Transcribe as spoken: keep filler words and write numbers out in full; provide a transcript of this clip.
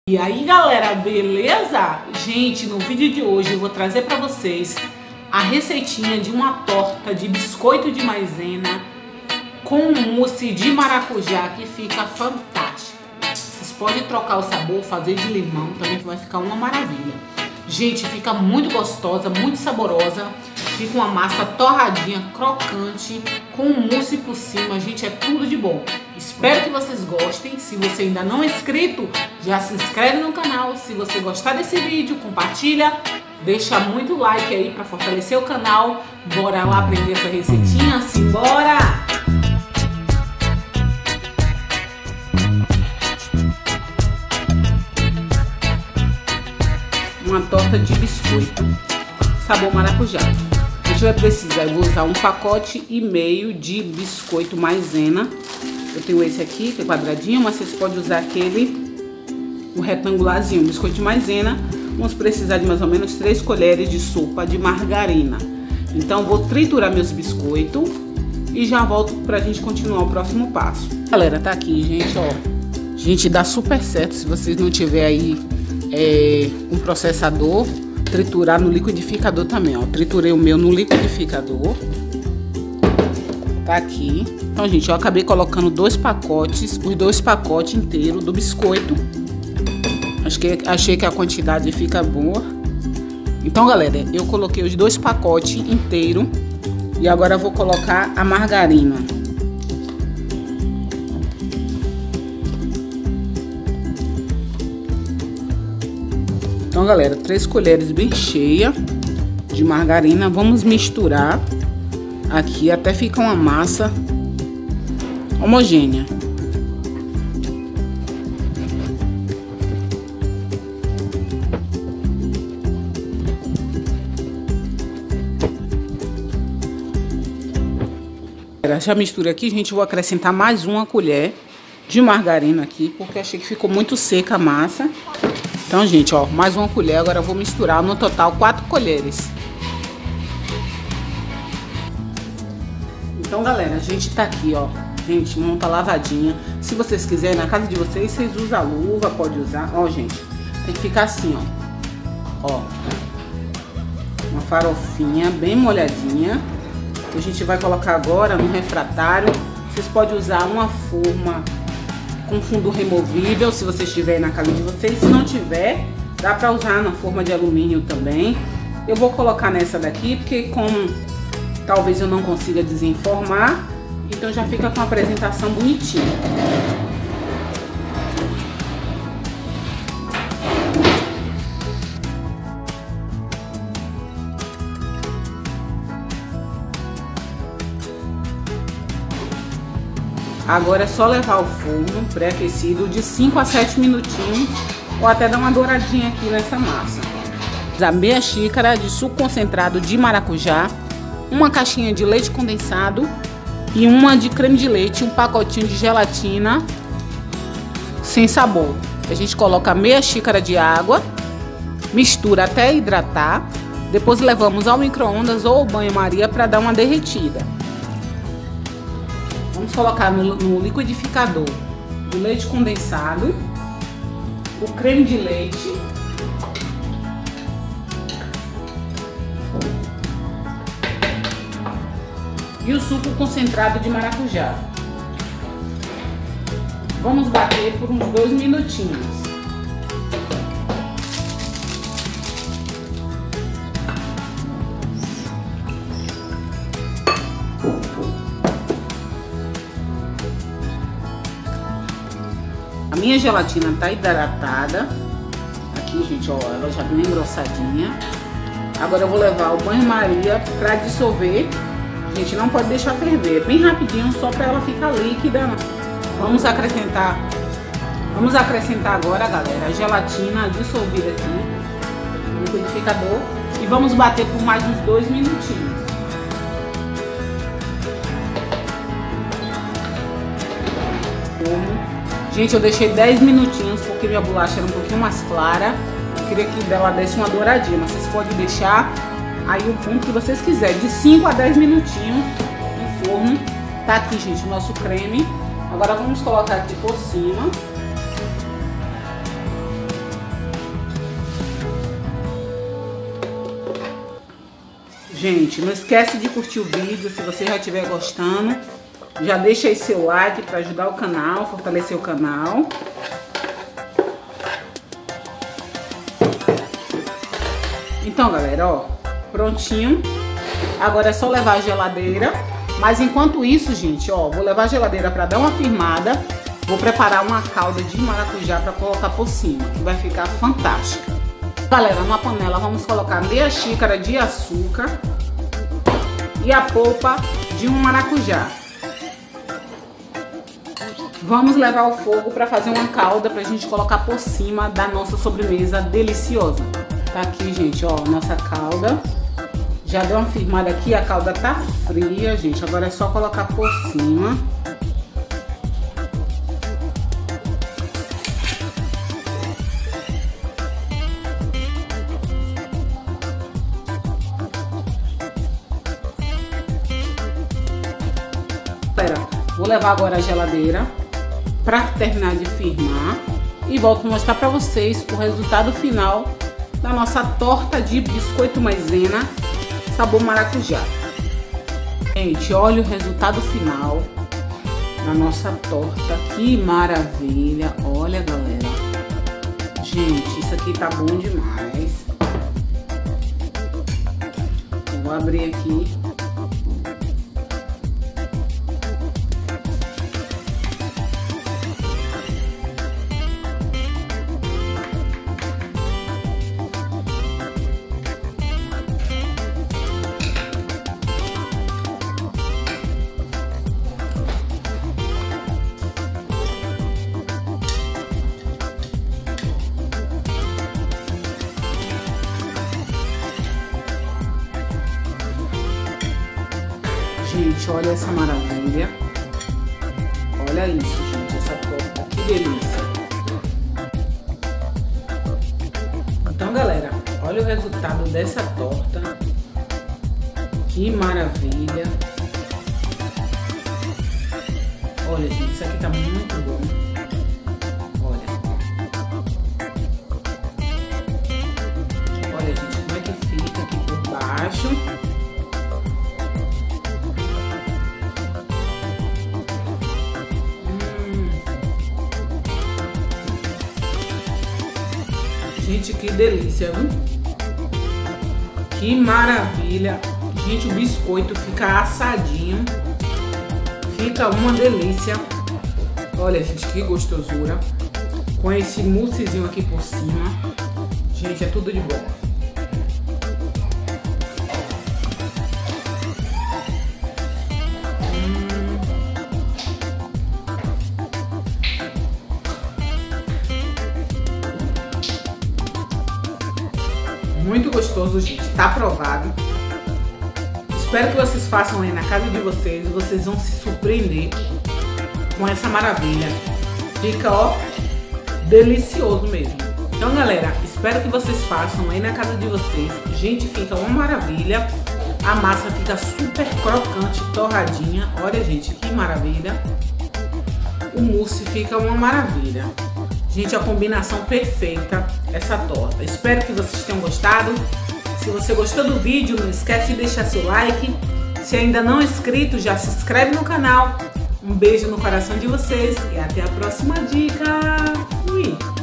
E aí galera, beleza? Gente, no vídeo de hoje eu vou trazer pra vocês a receitinha de uma torta de biscoito de maisena com mousse de maracujá que fica fantástica. Vocês podem trocar o sabor, fazer de limão, também vai ficar uma maravilha. Gente, fica muito gostosa, muito saborosa. Fica uma massa torradinha, crocante, com mousse por cima. Gente, é tudo de bom. Espero que vocês gostem. Se você ainda não é inscrito, já se inscreve no canal. Se você gostar desse vídeo, compartilha. Deixa muito like aí para fortalecer o canal. Bora lá aprender essa receitinha? Simbora! Uma torta de biscoito sabor maracujá. A gente vai precisar, eu vou usar um pacote e meio de biscoito maisena. Eu tenho esse aqui, que é quadradinho, mas vocês podem usar aquele, o retangularzinho, biscoito de maisena. Vamos precisar de mais ou menos três colheres de sopa de margarina. Então vou triturar meus biscoitos e já volto pra gente continuar o próximo passo. Galera, tá aqui, gente, ó. Gente, dá super certo se vocês não tiverem aí é, um processador. Triturar no liquidificador também, ó. Triturei o meu no liquidificador. Tá aqui. Então, gente, eu acabei colocando dois pacotes, os dois pacotes inteiros do biscoito. Acho que, achei que a quantidade fica boa. Então, galera, eu coloquei os dois pacotes inteiros. E agora eu vou colocar a margarina. Então, galera, três colheres bem cheias de margarina. Vamos misturar aqui até ficar uma massa homogênea. Já mistura aqui, gente. Vou acrescentar mais uma colher de margarina aqui, porque achei que ficou muito seca a massa. Então, gente, ó, mais uma colher. Agora eu vou misturar no total quatro colheres. Então, galera, a gente tá aqui, ó. Gente, mão tá lavadinha. Se vocês quiserem, na casa de vocês, vocês usam a luva, pode usar. Ó, gente, tem que ficar assim, ó. Ó. Uma farofinha bem molhadinha. Que a gente vai colocar agora no refratário. Vocês podem usar uma forma com fundo removível, se vocês tiverem na casa de vocês. Se não tiver, dá pra usar na forma de alumínio também. Eu vou colocar nessa daqui, porque como talvez eu não consiga desenformar, então já fica com a apresentação bonitinha. Agora é só levar ao forno pré-aquecido de cinco a sete minutinhos, ou até dar uma douradinha aqui nessa massa. Usar meia xícara de suco concentrado de maracujá, uma caixinha de leite condensado e uma de creme de leite, um pacotinho de gelatina sem sabor. A gente coloca meia xícara de água, mistura até hidratar, depois levamos ao micro-ondas ou ao banho-maria para dar uma derretida. Vamos colocar no, no liquidificador o leite condensado, o creme de leite, e o suco concentrado de maracujá. Vamos bater por uns dois minutinhos. A minha gelatina tá hidratada. Aqui, gente, ó, ela já bem engrossadinha. Agora eu vou levar ao banho-maria para dissolver. Gente, não pode deixar ferver, bem rapidinho, só para ela ficar líquida. Vamos acrescentar, vamos acrescentar agora, galera, a gelatina dissolvida aqui no liquidificador e vamos bater por mais uns dois minutinhos. Gente, eu deixei dez minutinhos porque minha bolacha era um pouquinho mais clara. Eu queria que ela desse uma douradinha, mas vocês podem deixar aí o ponto que vocês quiserem, de cinco a dez minutinhos no forno. Tá aqui, gente, o nosso creme. Agora vamos colocar aqui por cima. Gente, não esquece de curtir o vídeo se você já estiver gostando. Já deixa aí seu like para ajudar o canal, fortalecer o canal. Então, galera, ó, prontinho. Agora é só levar a geladeira. Mas enquanto isso, gente, ó, vou levar a geladeira para dar uma firmada. Vou preparar uma calda de maracujá para colocar por cima, que vai ficar fantástica. Galera, numa panela vamos colocar meia xícara de açúcar e a polpa de um maracujá. Vamos levar ao fogo para fazer uma calda pra gente colocar por cima da nossa sobremesa deliciosa. Tá aqui, gente, ó, nossa calda. Já deu uma firmada aqui, a calda tá fria, gente. Agora é só colocar por cima. Galera, vou levar agora a geladeira para terminar de firmar e volto a mostrar para vocês o resultado final da nossa torta de biscoito maisena sabor maracujá. Gente, olha o resultado final da nossa torta, que maravilha. Olha, galera, gente, isso aqui tá bom demais. Vou abrir aqui. Gente, olha essa maravilha. Olha isso, gente, essa torta, que delícia. Então, galera, olha o resultado dessa torta. Que maravilha. Olha, gente, isso aqui tá muito bom. Olha. Olha, gente, como é que fica aqui por baixo. Gente, que delícia, viu? Que maravilha. Gente, o biscoito fica assadinho. Fica uma delícia. Olha, gente, que gostosura. Com esse moussezinho aqui por cima. Gente, é tudo de bom. Muito gostoso, gente. Tá aprovado. Espero que vocês façam aí na casa de vocês. Vocês vão se surpreender com essa maravilha. Fica, ó, delicioso mesmo. Então, galera, espero que vocês façam aí na casa de vocês. Gente, fica uma maravilha. A massa fica super crocante, torradinha. Olha, gente, que maravilha. O mousse fica uma maravilha. Gente, a combinação perfeita, essa torta. Espero que vocês tenham gostado. Se você gostou do vídeo, não esquece de deixar seu like. Se ainda não é inscrito, já se inscreve no canal. Um beijo no coração de vocês e até a próxima dica. Fui!